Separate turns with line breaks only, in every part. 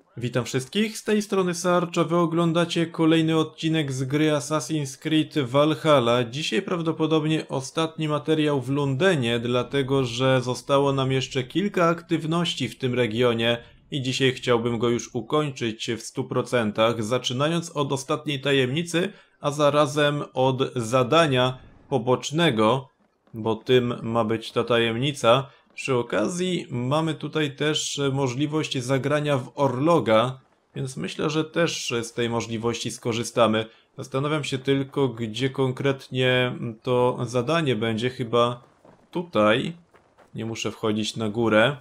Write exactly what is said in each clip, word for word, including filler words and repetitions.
Witam wszystkich, z tej strony Sarch, a wy oglądacie kolejny odcinek z gry Assassin's Creed Valhalla. Dzisiaj prawdopodobnie ostatni materiał w Lundenie, dlatego że zostało nam jeszcze kilka aktywności w tym regionie i dzisiaj chciałbym go już ukończyć w stu procentach, zaczynając od ostatniej tajemnicy, a zarazem od zadania pobocznego, bo tym ma być ta tajemnica. Przy okazji mamy tutaj też możliwość zagrania w Orloga, więc myślę, że też z tej możliwości skorzystamy. Zastanawiam się tylko, gdzie konkretnie to zadanie będzie. Chyba tutaj. Nie muszę wchodzić na górę.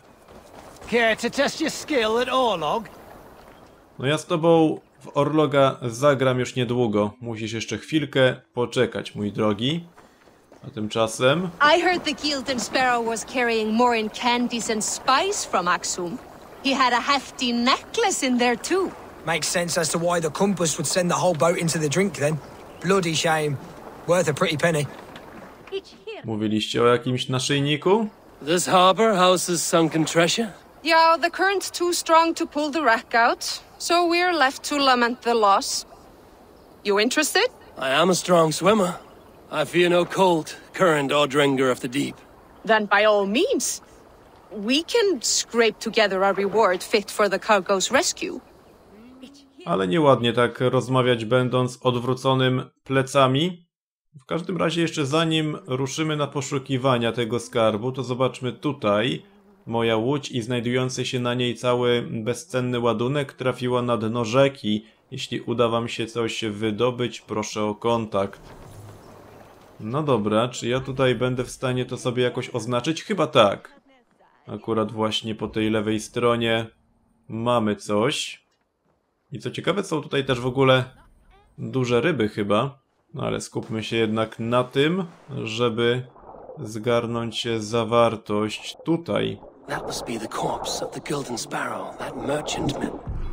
No ja z tobą w Orloga zagram już niedługo. Musisz jeszcze chwilkę poczekać, mój drogi. A tymczasem...
I heard the Gildan Sparrow was carrying more in candies and spice from Axum. He had a hefty necklace in there too.
Makes sense as to why the compass would send the whole boat into the drink then. Bloody shame. Worth a pretty penny.
Mówiliście o jakimś naszyjniku?
This harbor houses sunken treasure?
Yeah, the current's too strong to pull the wreck out, so we're left to lament the loss. You interested?
I am a strong swimmer. I fear no cold, current, or dringer of the deep.
Then by all means. We can scrape together a reward fit for the cargo's rescue.
Ale nieładnie tak rozmawiać, będąc odwróconym plecami. W każdym razie jeszcze zanim ruszymy na poszukiwania tego skarbu, to zobaczmy tutaj. Moja łódź i znajdujący się na niej cały bezcenny ładunek trafiła na dno rzeki. Jeśli uda wam się coś wydobyć, proszę o kontakt. No dobra, czy ja tutaj będę w stanie to sobie jakoś oznaczyć? Chyba tak. Akurat właśnie po tej lewej stronie mamy coś. I co ciekawe, są tutaj też w ogóle duże ryby chyba. No ale skupmy się jednak na tym, żeby zgarnąć zawartość tutaj.
That must be the corpse of the Gildan Sparrow, that merchantman.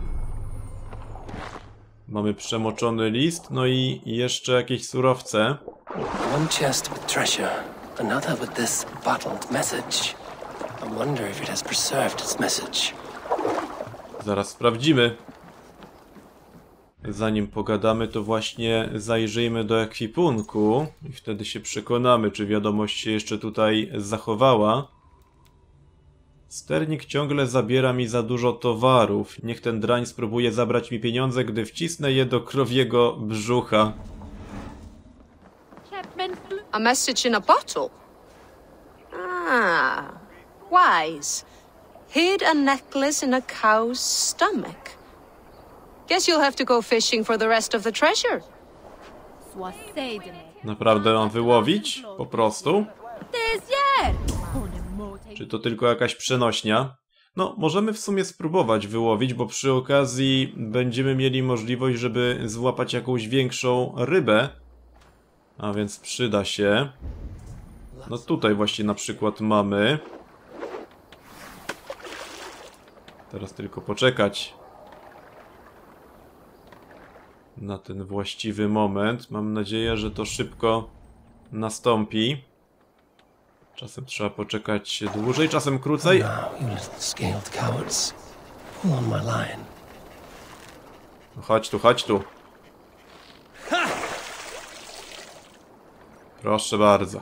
Mamy przemoczony list, no i jeszcze jakieś surowce.
One chest with treasure, another with this bottled message. I wonder if it has preserved its message.
Zaraz sprawdzimy. Zanim pogadamy, to właśnie zajrzyjmy do ekwipunku i wtedy się przekonamy, czy wiadomość się jeszcze tutaj zachowała. Sternik ciągle zabiera mi za dużo towarów. Niech ten drań spróbuje zabrać mi pieniądze, gdy wcisnę je do krowiego brzucha.
A message in a bottle? Ah, wise. Hid a necklace in a cow's stomach. Guess you'll have to go fishing for the rest of the treasure.
Naprawdę mam wyłowić? Po prostu? Czy to tylko jakaś przenośnia? No, możemy w sumie spróbować wyłowić, bo przy okazji będziemy mieli możliwość, żeby złapać jakąś większą rybę. A więc przyda się. No tutaj właśnie na przykład mamy. Teraz tylko poczekać na ten właściwy moment. Mam nadzieję, że to szybko nastąpi. Czasem trzeba poczekać dłużej, czasem krócej. No chodź tu, chodź tu. Proszę bardzo.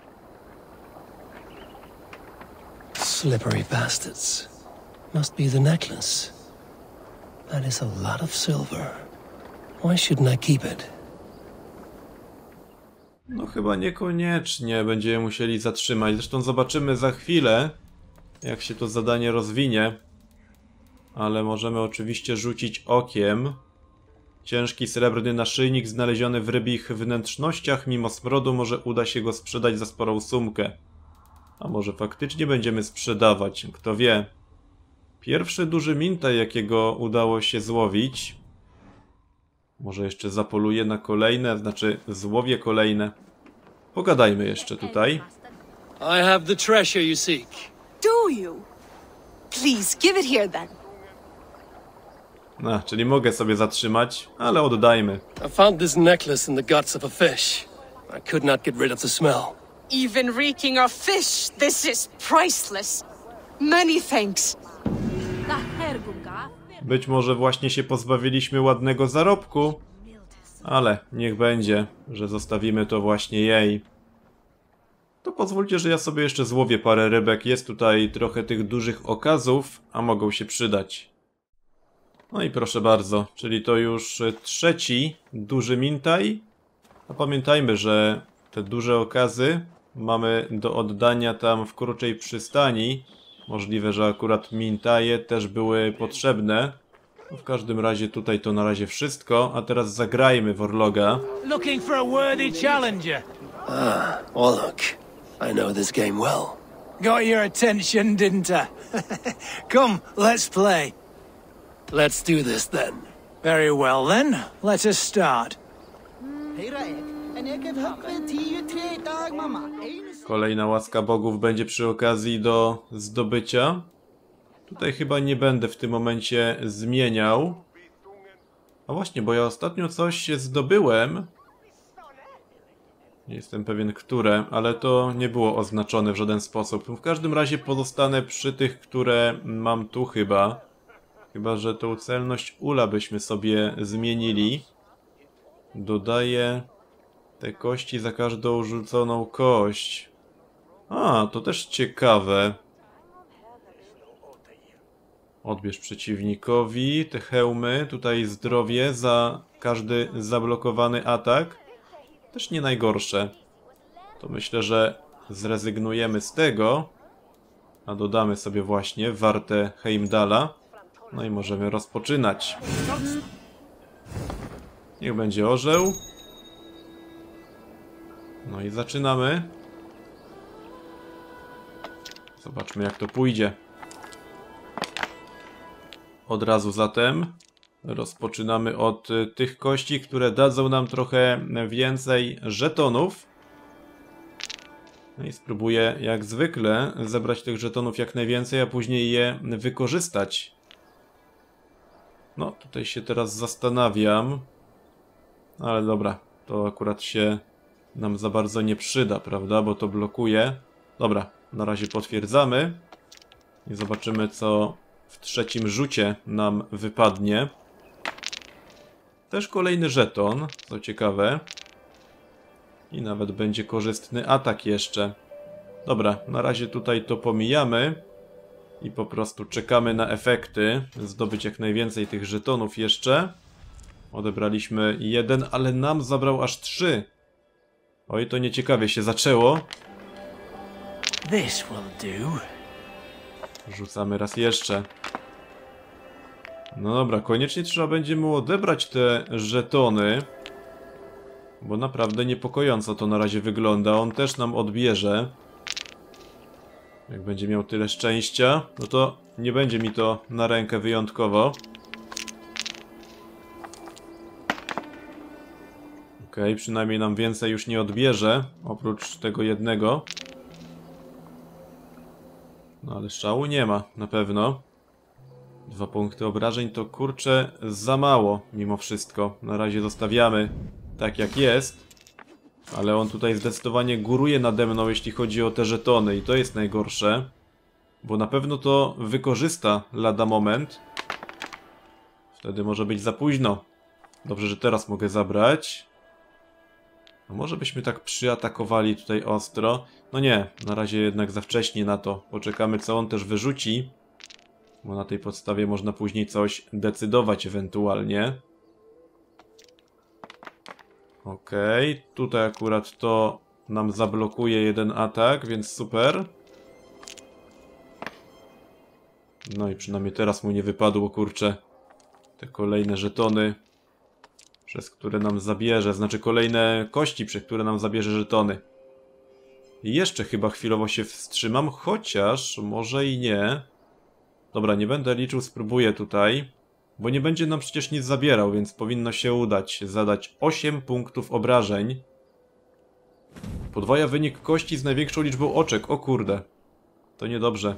Slippery bastards. Must be the necklace. That is a lot of silver. Why shouldn't I keep it?
No chyba niekoniecznie będziemy musieli zatrzymać. Zresztą zobaczymy za chwilę, jak się to zadanie rozwinie. Ale możemy oczywiście rzucić okiem. Ciężki srebrny naszyjnik znaleziony w rybich wnętrznościach. Mimo smrodu może uda się go sprzedać za sporą sumkę. A może faktycznie będziemy sprzedawać, kto wie. Pierwszy duży mintaj, jakiego udało się złowić. Może jeszcze zapoluję na kolejne, znaczy złowię kolejne. Pogadajmy jeszcze tutaj.
I have the treasure you seek.
Do you? Please, give it here then.
No, czyli mogę sobie zatrzymać, ale oddajmy.
I found this necklace in the guts of a fish. I could not get rid of the smell.
Even reeking of fish, this is priceless. Many thanks.
Być może właśnie się pozbawiliśmy ładnego zarobku, ale niech będzie, że zostawimy to właśnie jej. To pozwólcie, że ja sobie jeszcze złowię parę rybek. Jest tutaj trochę tych dużych okazów, a mogą się przydać. No i proszę bardzo, czyli to już trzeci duży mintaj. A pamiętajmy, że te duże okazy mamy do oddania tam w krótszej przystani. Możliwe, że akurat mintaje też były potrzebne. No w każdym razie tutaj to na razie wszystko, a teraz zagrajmy w Orloga.
Looking for a worthy challenger.
Ah, Orlok. I know this game well.
Got your attention, didn't I? Come, let's play.
Let's do this then.
Very well then, let us start.
Kolejna łaska bogów będzie przy okazji do zdobycia. Tutaj chyba nie będę w tym momencie zmieniał. A właśnie, bo ja ostatnio coś zdobyłem. Nie jestem pewien, które, ale to nie było oznaczone w żaden sposób. W każdym razie pozostanę przy tych, które mam tu chyba. Chyba że tą celność ula byśmy sobie zmienili. Dodaję te kości za każdą rzuconą kość. A, to też ciekawe. Odbierz przeciwnikowi te hełmy. Tutaj zdrowie za każdy zablokowany atak. Też nie najgorsze. To myślę, że zrezygnujemy z tego. A dodamy sobie właśnie wartę Heimdalla. No i możemy rozpoczynać. Niech będzie orzeł. No i zaczynamy. Zobaczmy, jak to pójdzie. Od razu zatem rozpoczynamy od tych kości, które dadzą nam trochę więcej żetonów. No i spróbuję jak zwykle zebrać tych żetonów jak najwięcej, a później je wykorzystać. No, tutaj się teraz zastanawiam. Ale dobra, to akurat się nam za bardzo nie przyda, prawda? Bo to blokuje. Dobra, na razie potwierdzamy. I zobaczymy, co w trzecim rzucie nam wypadnie. Też kolejny żeton, co ciekawe. I nawet będzie korzystny atak jeszcze. Dobra, na razie tutaj to pomijamy. I po prostu czekamy na efekty. Zdobyć jak najwięcej tych żetonów jeszcze. Odebraliśmy jeden, ale nam zabrał aż trzy. Oj, to nieciekawie się zaczęło.
This will do.
Rzucamy raz jeszcze. No dobra, koniecznie trzeba będzie mu odebrać te żetony. Bo naprawdę niepokojąco to na razie wygląda. On też nam odbierze. Jak będzie miał tyle szczęścia, no to nie będzie mi to na rękę wyjątkowo. Okej, okay, przynajmniej nam więcej już nie odbierze, oprócz tego jednego. No ale szału nie ma, na pewno. Dwa punkty obrażeń to kurczę za mało, mimo wszystko. Na razie zostawiamy tak jak jest. Ale on tutaj zdecydowanie góruje nade mną, jeśli chodzi o te żetony. I to jest najgorsze. Bo na pewno to wykorzysta lada moment. Wtedy może być za późno. Dobrze, że teraz mogę zabrać. No może byśmy tak przyatakowali tutaj ostro. No nie, na razie jednak za wcześnie na to. Poczekamy, co on też wyrzuci. Bo na tej podstawie można później coś decydować ewentualnie. Okej, okay. Tutaj akurat to nam zablokuje jeden atak, więc super. No i przynajmniej teraz mu nie wypadło, kurczę, te kolejne żetony, przez które nam zabierze, znaczy kolejne kości, przez które nam zabierze żetony. I jeszcze chyba chwilowo się wstrzymam, chociaż może i nie. Dobra, nie będę liczył, spróbuję tutaj. Bo nie będzie nam przecież nic zabierał, więc powinno się udać zadać osiem punktów obrażeń. Podwaja wynik kości z największą liczbą oczek. O kurde. To niedobrze.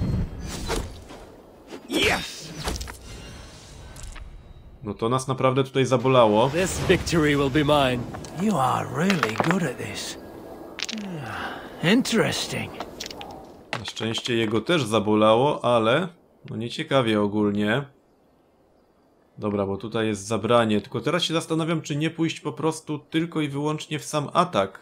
Yes!
No to nas naprawdę tutaj zabolało.
This victory will be mine.
You are really good at this. Interesting.
Na szczęście jego też zabolało, ale no nieciekawie ogólnie. Dobra, bo tutaj jest zabranie. Tylko teraz się zastanawiam, czy nie pójść po prostu tylko i wyłącznie w sam atak.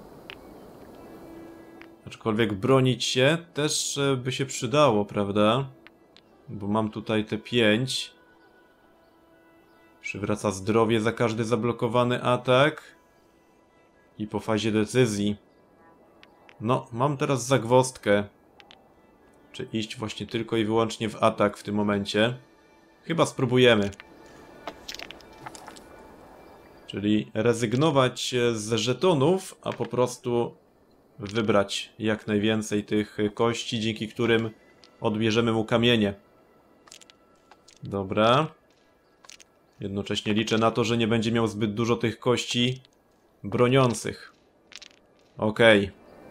Aczkolwiek bronić się też by się przydało, prawda? Bo mam tutaj te pięć. Przywraca zdrowie za każdy zablokowany atak. I po fazie decyzji. No, mam teraz zagwozdkę. Czy iść właśnie tylko i wyłącznie w atak w tym momencie? Chyba spróbujemy. Czyli rezygnować z żetonów, a po prostu wybrać jak najwięcej tych kości, dzięki którym odbierzemy mu kamienie. Dobra. Jednocześnie liczę na to, że nie będzie miał zbyt dużo tych kości broniących. Okej.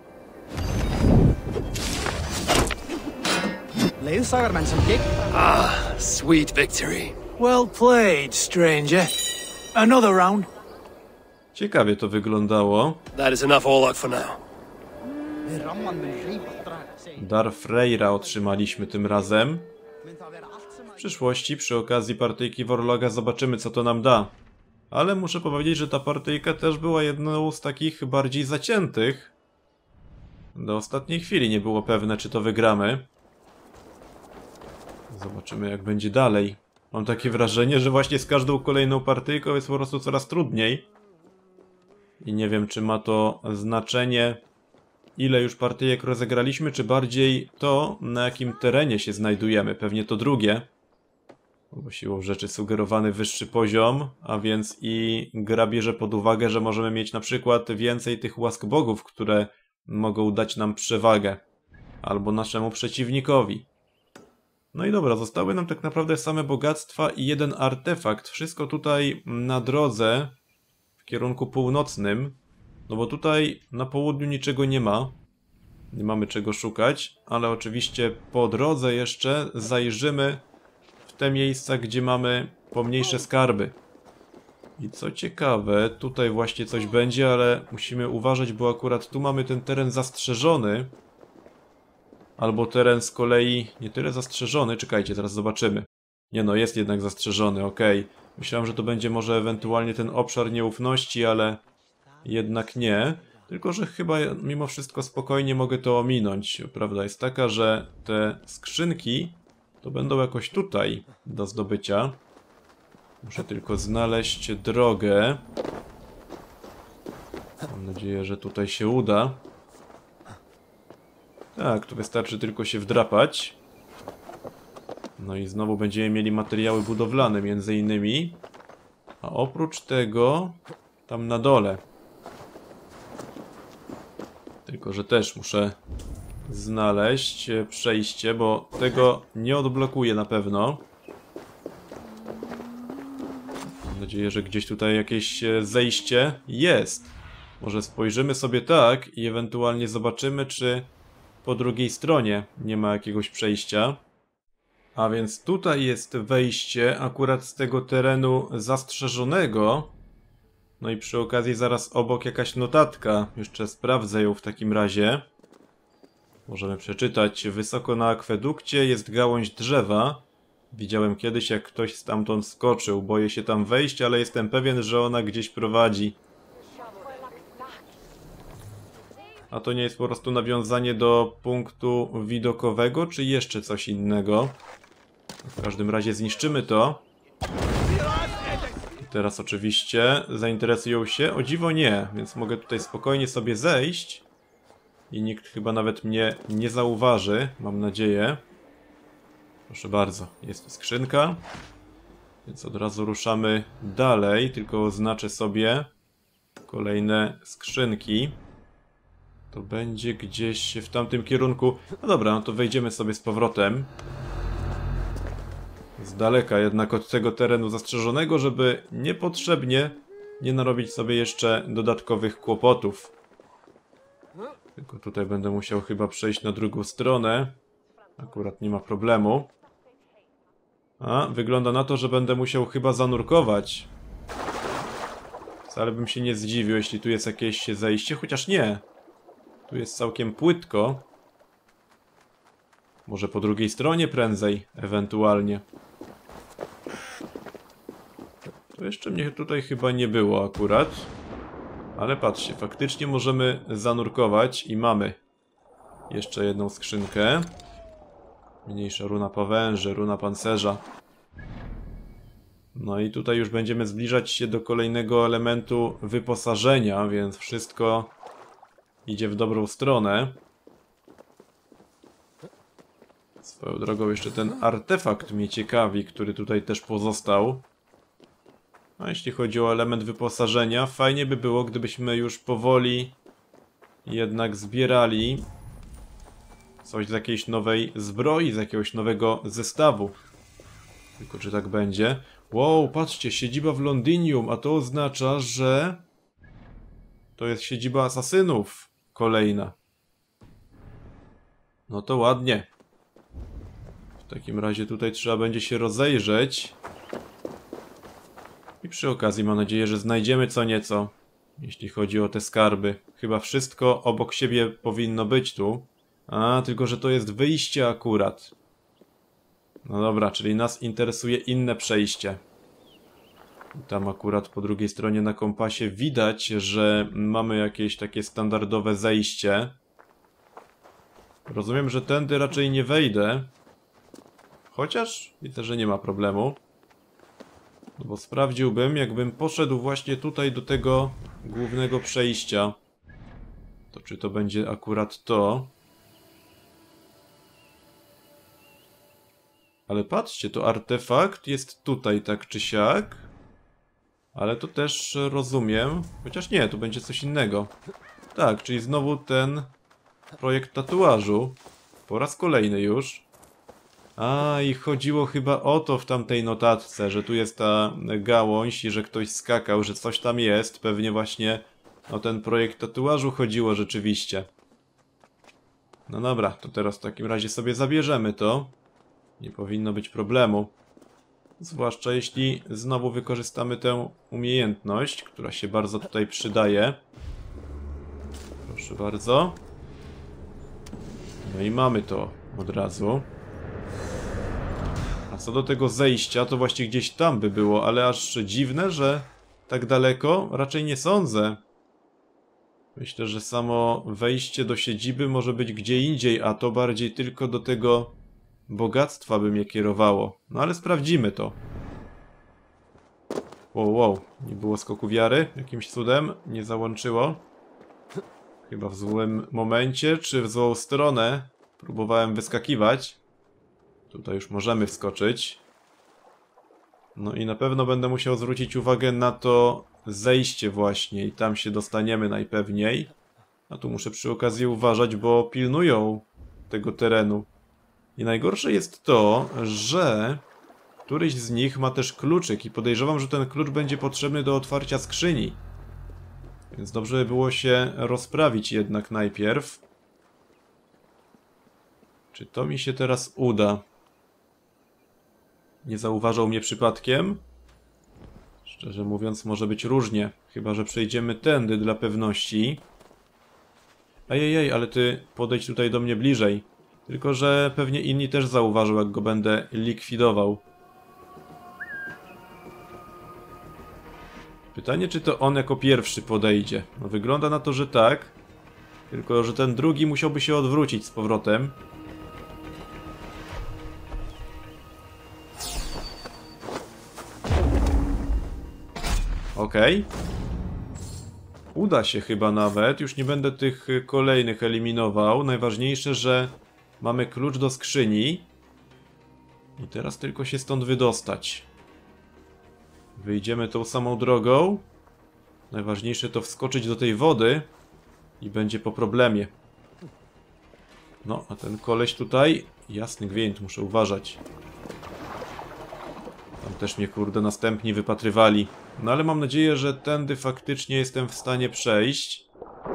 Ah, sweet victory.
Well played, stranger. Another round.
Ciekawie to wyglądało.
That is enough Orlok for now.
Dar Freyra otrzymaliśmy tym razem. W przyszłości, przy okazji partyjki Warloga, zobaczymy, co to nam da. Ale muszę powiedzieć, że ta partyjka też była jedną z takich bardziej zaciętych. Do ostatniej chwili nie było pewne, czy to wygramy. Zobaczymy, jak będzie dalej. Mam takie wrażenie, że właśnie z każdą kolejną partyjką jest po prostu coraz trudniej. I nie wiem, czy ma to znaczenie, ile już partyjek rozegraliśmy, czy bardziej to, na jakim terenie się znajdujemy. Pewnie to drugie. Bo siłą rzeczy sugerowany wyższy poziom, a więc i gra bierze pod uwagę, że możemy mieć na przykład więcej tych łask bogów, które mogą dać nam przewagę. Albo naszemu przeciwnikowi. No i dobra, zostały nam tak naprawdę same bogactwa i jeden artefakt. Wszystko tutaj na drodze w kierunku północnym. No bo tutaj na południu niczego nie ma. Nie mamy czego szukać, ale oczywiście po drodze jeszcze zajrzymy w te miejsca, gdzie mamy pomniejsze skarby. I co ciekawe, tutaj właśnie coś będzie, ale musimy uważać, bo akurat tu mamy ten teren zastrzeżony. Albo teren z kolei nie tyle zastrzeżony, czekajcie, zaraz zobaczymy. Nie no, jest jednak zastrzeżony, okej. Okay. Myślałem, że to będzie może ewentualnie ten obszar nieufności, ale jednak nie. Tylko, że chyba mimo wszystko spokojnie mogę to ominąć. Prawda jest taka, że te skrzynki to będą jakoś tutaj do zdobycia. Muszę tylko znaleźć drogę. Mam nadzieję, że tutaj się uda. Tak, tu wystarczy tylko się wdrapać. No i znowu będziemy mieli materiały budowlane między innymi. A oprócz tego tam na dole. Tylko, że też muszę znaleźć przejście, bo tego nie odblokuję na pewno. Mam nadzieję, że gdzieś tutaj jakieś zejście jest. Może spojrzymy sobie tak i ewentualnie zobaczymy, czy po drugiej stronie nie ma jakiegoś przejścia. A więc tutaj jest wejście akurat z tego terenu zastrzeżonego. No i przy okazji zaraz obok jakaś notatka. Jeszcze sprawdzę ją w takim razie. Możemy przeczytać. Wysoko na akwedukcie jest gałąź drzewa. Widziałem kiedyś, jak ktoś stamtąd skoczył. Boję się tam wejść, ale jestem pewien, że ona gdzieś prowadzi. A to nie jest po prostu nawiązanie do punktu widokowego, czy jeszcze coś innego? W każdym razie zniszczymy to. I teraz oczywiście zainteresują się. O dziwo nie, więc mogę tutaj spokojnie sobie zejść. I nikt chyba nawet mnie nie zauważy, mam nadzieję. Proszę bardzo, jest tu skrzynka. Więc od razu ruszamy dalej, tylko oznaczę sobie kolejne skrzynki. To będzie gdzieś w tamtym kierunku. No dobra, no to wejdziemy sobie z powrotem. Z daleka jednak od tego terenu zastrzeżonego, żeby niepotrzebnie nie narobić sobie jeszcze dodatkowych kłopotów. Tylko tutaj będę musiał chyba przejść na drugą stronę. Akurat nie ma problemu. A, wygląda na to, że będę musiał chyba zanurkować. Wcale bym się nie zdziwił, jeśli tu jest jakieś zejście, chociaż nie. Tu jest całkiem płytko. Może po drugiej stronie prędzej, ewentualnie. To jeszcze mnie tutaj chyba nie było akurat. Ale patrzcie, faktycznie możemy zanurkować i mamy jeszcze jedną skrzynkę. Mniejsza runa pawęży, runa pancerza. No i tutaj już będziemy zbliżać się do kolejnego elementu wyposażenia, więc wszystko idzie w dobrą stronę. Swoją drogą jeszcze ten artefakt mnie ciekawi, który tutaj też pozostał. A jeśli chodzi o element wyposażenia, fajnie by było, gdybyśmy już powoli jednak zbierali coś z jakiejś nowej zbroi, z jakiegoś nowego zestawu. Tylko czy tak będzie? Wow, patrzcie, siedziba w Londinium, a to oznacza, że to jest siedziba asasynów kolejna. No to ładnie. W takim razie tutaj trzeba będzie się rozejrzeć. I przy okazji mam nadzieję, że znajdziemy co nieco, jeśli chodzi o te skarby. Chyba wszystko obok siebie powinno być tu. A, tylko że to jest wyjście akurat. No dobra, czyli nas interesuje inne przejście. I tam akurat po drugiej stronie na kompasie widać, że mamy jakieś takie standardowe zejście. Rozumiem, że tędy raczej nie wejdę. Chociaż widzę, że nie ma problemu. No bo sprawdziłbym, jakbym poszedł właśnie tutaj do tego głównego przejścia. To czy to będzie akurat to? Ale patrzcie, to artefakt jest tutaj tak czy siak. Ale to też rozumiem. Chociaż nie, tu będzie coś innego. Tak, czyli znowu ten projekt tatuażu. Po raz kolejny już. A, i chodziło chyba o to w tamtej notatce, że tu jest ta gałąź i że ktoś skakał, że coś tam jest. Pewnie właśnie o ten projekt tatuażu chodziło rzeczywiście. No dobra, to teraz w takim razie sobie zabierzemy to. Nie powinno być problemu. Zwłaszcza jeśli znowu wykorzystamy tę umiejętność, która się bardzo tutaj przydaje. Proszę bardzo. No i mamy to od razu. A co do tego zejścia, to właśnie gdzieś tam by było, ale aż dziwne, że tak daleko raczej nie sądzę. Myślę, że samo wejście do siedziby może być gdzie indziej, a to bardziej tylko do tego bogactwa by mnie kierowało. No ale sprawdzimy to. Wow, wow, nie było skoku wiary? Jakimś cudem nie załączyło? Chyba w złym momencie, czy w złą stronę próbowałem wyskakiwać. Tutaj już możemy wskoczyć. No i na pewno będę musiał zwrócić uwagę na to zejście właśnie i tam się dostaniemy najpewniej. A tu muszę przy okazji uważać, bo pilnują tego terenu. I najgorsze jest to, że któryś z nich ma też kluczyk i podejrzewam, że ten klucz będzie potrzebny do otwarcia skrzyni. Więc dobrze by było się rozprawić jednak najpierw. Czy to mi się teraz uda? Nie zauważał mnie przypadkiem? Szczerze mówiąc, może być różnie. Chyba że przejdziemy tędy dla pewności. Ejejej, ale ty podejdź tutaj do mnie bliżej. Tylko że pewnie inni też zauważą, jak go będę likwidował. Pytanie, czy to on jako pierwszy podejdzie. No wygląda na to, że tak. Tylko że ten drugi musiałby się odwrócić z powrotem. Okej. Okay. Uda się chyba nawet. Już nie będę tych kolejnych eliminował. Najważniejsze, że mamy klucz do skrzyni. I teraz tylko się stąd wydostać. Wyjdziemy tą samą drogą. Najważniejsze to wskoczyć do tej wody. I będzie po problemie. No, a ten koleś tutaj... Jasny gwint, muszę uważać. Tam też mnie, kurde, następni wypatrywali. No ale mam nadzieję, że tędy faktycznie jestem w stanie przejść.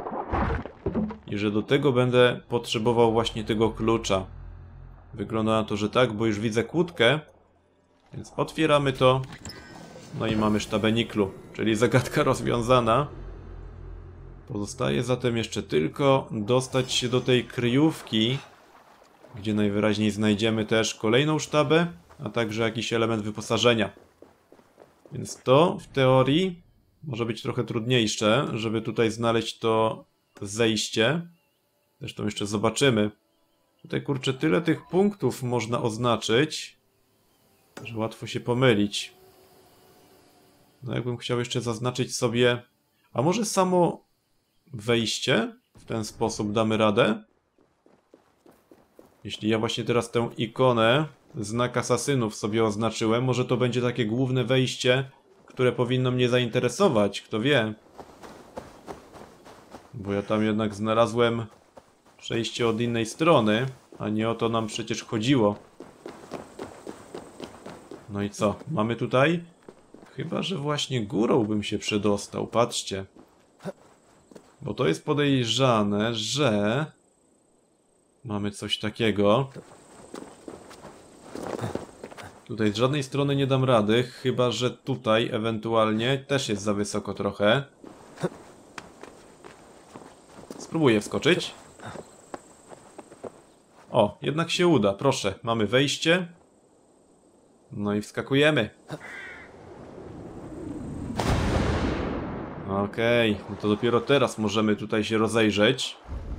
I że do tego będę potrzebował właśnie tego klucza. Wygląda na to, że tak, bo już widzę kłódkę. Więc otwieramy to. No i mamy sztabę niklu, czyli zagadka rozwiązana. Pozostaje zatem jeszcze tylko dostać się do tej kryjówki, gdzie najwyraźniej znajdziemy też kolejną sztabę, a także jakiś element wyposażenia. Więc to w teorii może być trochę trudniejsze, żeby tutaj znaleźć to zejście. Zresztą jeszcze zobaczymy. Tutaj, kurczę, tyle tych punktów można oznaczyć, że łatwo się pomylić. No jakbym chciał jeszcze zaznaczyć sobie... A może samo wejście? W ten sposób damy radę? Jeśli ja właśnie teraz tę ikonę, znak asasynów sobie oznaczyłem, może to będzie takie główne wejście, które powinno mnie zainteresować, kto wie. Bo ja tam jednak znalazłem przejście od innej strony, a nie o to nam przecież chodziło. No i co? Mamy tutaj? Chyba że właśnie górą bym się przedostał, patrzcie. Bo to jest podejrzane, że... Mamy coś takiego. Tutaj z żadnej strony nie dam rady, chyba że tutaj ewentualnie też jest za wysoko trochę. Spróbuję wskoczyć. O, jednak się uda, proszę. Mamy wejście. No i wskakujemy. Okej, okay, no to dopiero teraz możemy tutaj się rozejrzeć.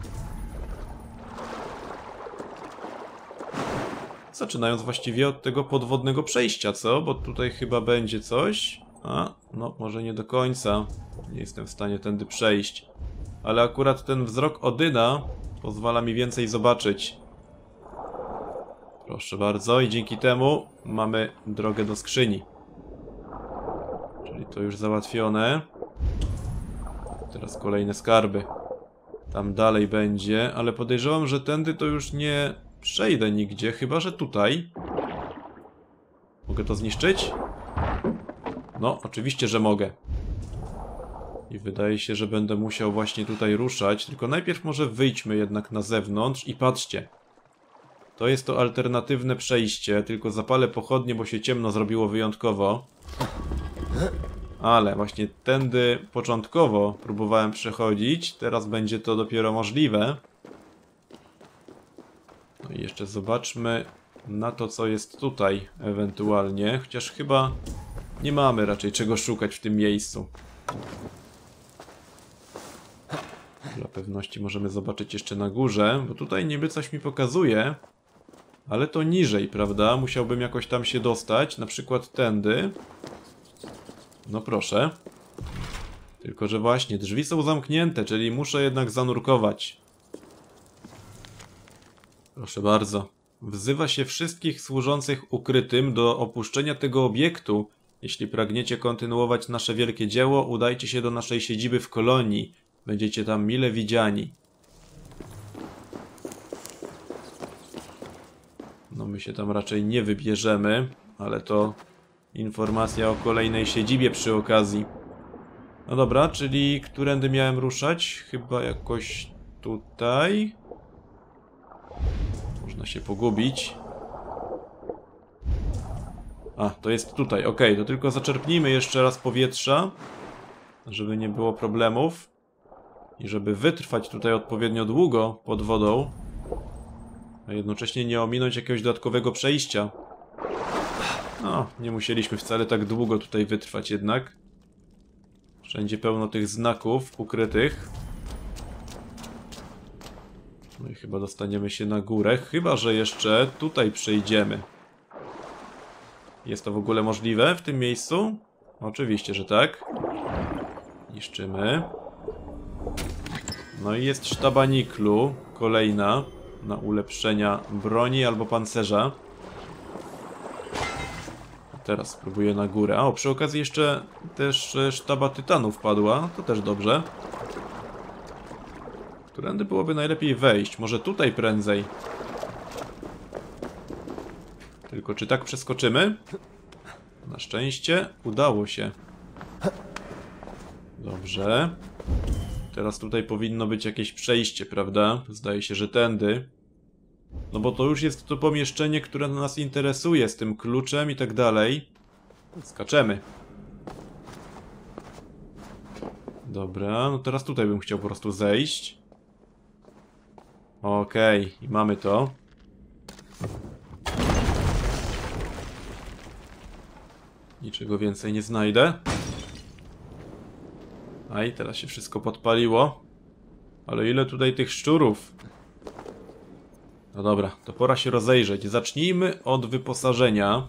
Zaczynając właściwie od tego podwodnego przejścia, co? Bo tutaj chyba będzie coś. A, no może nie do końca. Nie jestem w stanie tędy przejść. Ale akurat ten wzrok Odyna pozwala mi więcej zobaczyć. Proszę bardzo, i dzięki temu mamy drogę do skrzyni. Czyli to już załatwione. Teraz kolejne skarby. Tam dalej będzie, ale podejrzewam, że tędy to już nie przejdę nigdzie, chyba że tutaj. Mogę to zniszczyć? No, oczywiście, że mogę. I wydaje się, że będę musiał właśnie tutaj ruszać. Tylko najpierw może wyjdźmy jednak na zewnątrz i patrzcie. To jest to alternatywne przejście, tylko zapalę pochodnie, bo się ciemno zrobiło wyjątkowo. Ale właśnie tędy początkowo próbowałem przechodzić, teraz będzie to dopiero możliwe. No i jeszcze zobaczmy na to, co jest tutaj ewentualnie, chociaż chyba nie mamy raczej czego szukać w tym miejscu. Dla pewności możemy zobaczyć jeszcze na górze, bo tutaj niby coś mi pokazuje, ale to niżej, prawda? Musiałbym jakoś tam się dostać, na przykład tędy. No proszę. Tylko że właśnie drzwi są zamknięte, czyli muszę jednak zanurkować. Proszę bardzo. Wzywa się wszystkich służących ukrytym do opuszczenia tego obiektu. Jeśli pragniecie kontynuować nasze wielkie dzieło, udajcie się do naszej siedziby w kolonii. Będziecie tam mile widziani. No my się tam raczej nie wybierzemy, ale to informacja o kolejnej siedzibie przy okazji. No dobra, czyli którędy miałem ruszać? Chyba jakoś tutaj. Można się pogubić. A, to jest tutaj, ok, to tylko zaczerpnijmy jeszcze raz powietrza, żeby nie było problemów. I żeby wytrwać tutaj odpowiednio długo pod wodą, a jednocześnie nie ominąć jakiegoś dodatkowego przejścia. No, nie musieliśmy wcale tak długo tutaj wytrwać jednak. Wszędzie pełno tych znaków ukrytych. No i chyba dostaniemy się na górę, chyba że jeszcze tutaj przejdziemy. Jest to w ogóle możliwe w tym miejscu? Oczywiście, że tak. Niszczymy. No i jest sztaba niklu, kolejna, na ulepszenia broni albo pancerza. Teraz spróbuję na górę. A, o, przy okazji jeszcze też sztaba tytanów padła, to też dobrze. Którędy byłoby najlepiej wejść? Może tutaj prędzej? Tylko czy tak przeskoczymy? Na szczęście udało się. Dobrze. Teraz tutaj powinno być jakieś przejście, prawda? Zdaje się, że tędy. No bo to już jest to pomieszczenie, które nas interesuje, z tym kluczem i tak dalej. Skaczemy. Dobra, no teraz tutaj bym chciał po prostu zejść. Okej, okay, i mamy to. Niczego więcej nie znajdę. A i teraz się wszystko podpaliło. Ale ile tutaj tych szczurów? No dobra, to pora się rozejrzeć. Zacznijmy od wyposażenia.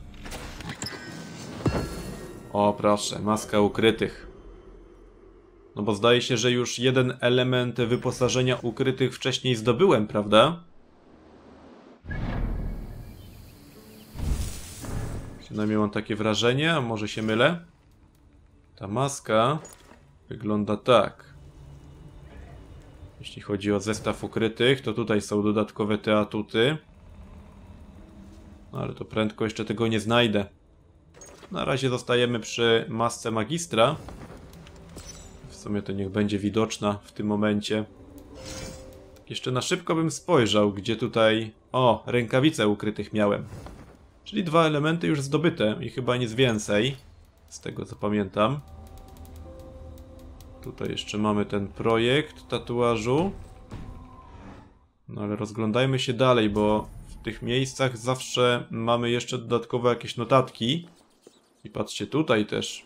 O proszę, maska ukrytych. No bo zdaje się, że już jeden element wyposażenia ukrytych wcześniej zdobyłem, prawda? Przynajmniej mam takie wrażenie, a może się mylę? Ta maska wygląda tak. Jeśli chodzi o zestaw ukrytych, to tutaj są dodatkowe te atuty. No ale to prędko jeszcze tego nie znajdę. Na razie zostajemy przy masce magistra. W sumie to niech będzie widoczna w tym momencie. Jeszcze na szybko bym spojrzał, gdzie tutaj... O, rękawice ukrytych miałem. Czyli dwa elementy już zdobyte i chyba nic więcej. Z tego co pamiętam. Tutaj jeszcze mamy ten projekt tatuażu. No ale rozglądajmy się dalej, bo w tych miejscach zawsze mamy jeszcze dodatkowe jakieś notatki. I patrzcie, tutaj też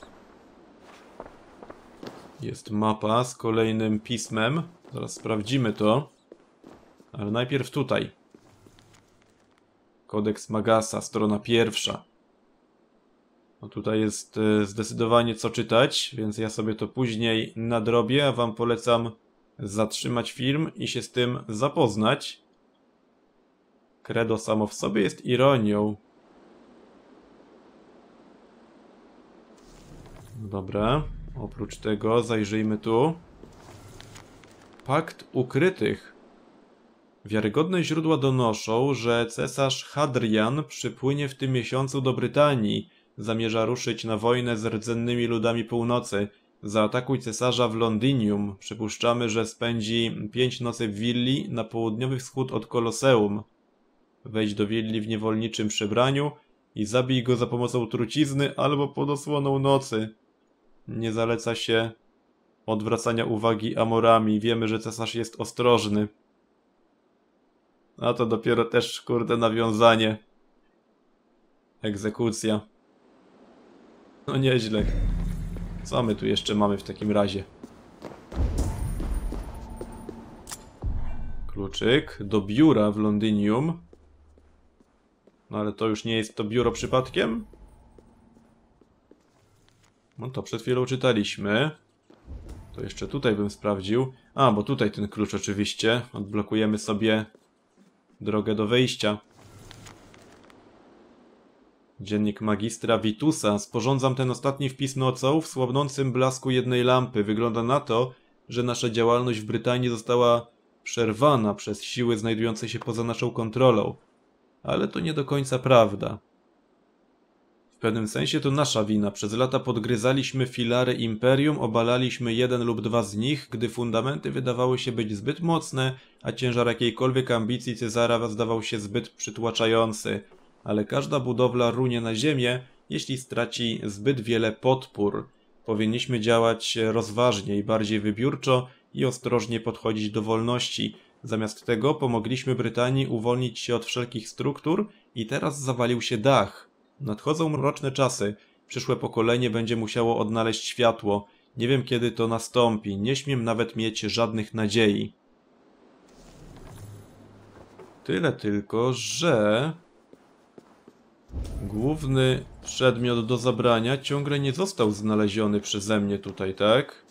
jest mapa z kolejnym pismem. Zaraz sprawdzimy to. Ale najpierw tutaj. Kodeks Magasa, strona pierwsza. No tutaj jest y, zdecydowanie co czytać, więc ja sobie to później nadrobię, a wam polecam zatrzymać film i się z tym zapoznać. Credo samo w sobie jest ironią. Dobra, oprócz tego zajrzyjmy tu. Pakt ukrytych. Wiarygodne źródła donoszą, że cesarz Hadrian przypłynie w tym miesiącu do Brytanii. Zamierza ruszyć na wojnę z rdzennymi ludami północy. Zaatakuj cesarza w Londinium. Przypuszczamy, że spędzi pięć nocy w willi na południowy wschód od Koloseum. Wejdź do willi w niewolniczym przebraniu i zabij go za pomocą trucizny albo pod osłoną nocy. Nie zaleca się odwracania uwagi Amorami. Wiemy, że cesarz jest ostrożny. A to dopiero też, kurde, nawiązanie. Egzekucja. No nieźle. Co my tu jeszcze mamy w takim razie? Kluczyk do biura w Londinium. No ale to już nie jest to biuro przypadkiem? No to przed chwilą czytaliśmy. To jeszcze tutaj bym sprawdził. A, bo tutaj ten klucz oczywiście. Odblokujemy sobie drogę do wejścia. Dziennik magistra Vitusa. Sporządzam ten ostatni wpis nocą w słabnącym blasku jednej lampy. Wygląda na to, że nasza działalność w Brytanii została przerwana przez siły znajdujące się poza naszą kontrolą. Ale to nie do końca prawda. W pewnym sensie to nasza wina. Przez lata podgryzaliśmy filary imperium, obalaliśmy jeden lub dwa z nich, gdy fundamenty wydawały się być zbyt mocne, a ciężar jakiejkolwiek ambicji Cezara zdawał się zbyt przytłaczający. Ale każda budowla runie na ziemię, jeśli straci zbyt wiele podpór. Powinniśmy działać rozważniej, bardziej wybiórczo i ostrożnie podchodzić do wolności. Zamiast tego pomogliśmy Brytanii uwolnić się od wszelkich struktur i teraz zawalił się dach. Nadchodzą mroczne czasy. Przyszłe pokolenie będzie musiało odnaleźć światło. Nie wiem, kiedy to nastąpi. Nie śmiem nawet mieć żadnych nadziei. Tyle tylko, że... główny przedmiot do zabrania ciągle nie został znaleziony przeze mnie tutaj, tak?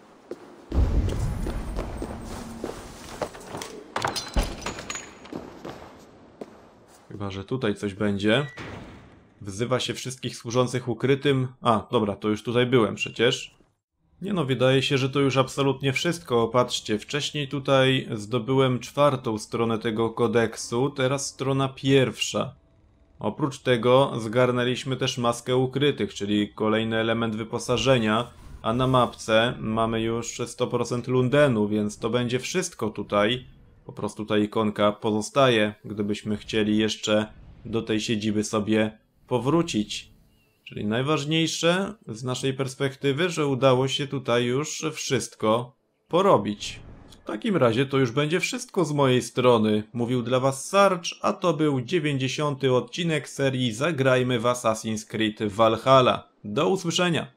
Chyba że tutaj coś będzie. Wzywa się wszystkich służących ukrytym. A, dobra, to już tutaj byłem przecież. Nie no, wydaje się, że to już absolutnie wszystko. Patrzcie, wcześniej tutaj zdobyłem czwartą stronę tego kodeksu, teraz strona pierwsza. Oprócz tego zgarnęliśmy też maskę ukrytych, czyli kolejny element wyposażenia, a na mapce mamy już sto procent Lundenu, więc to będzie wszystko tutaj. Po prostu ta ikonka pozostaje, gdybyśmy chcieli jeszcze do tej siedziby sobie powrócić. Czyli najważniejsze z naszej perspektywy, że udało się tutaj już wszystko porobić. W takim razie to już będzie wszystko z mojej strony. Mówił dla was Sarge, a to był dziewięćdziesiąty odcinek serii Zagrajmy w Assassin's Creed Valhalla. Do usłyszenia!